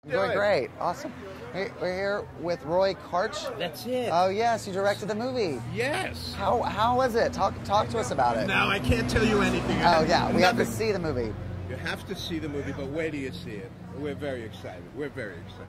I'm doing great. Awesome. We're here with Roy Karch. That's it. Oh, yes. You directed the movie. Yes. How was it? Talk to us about it. Now, I can't tell you anything. Oh, yeah. We have to see the movie. You have to see the movie, but wait till you see it. We're very excited. We're very excited.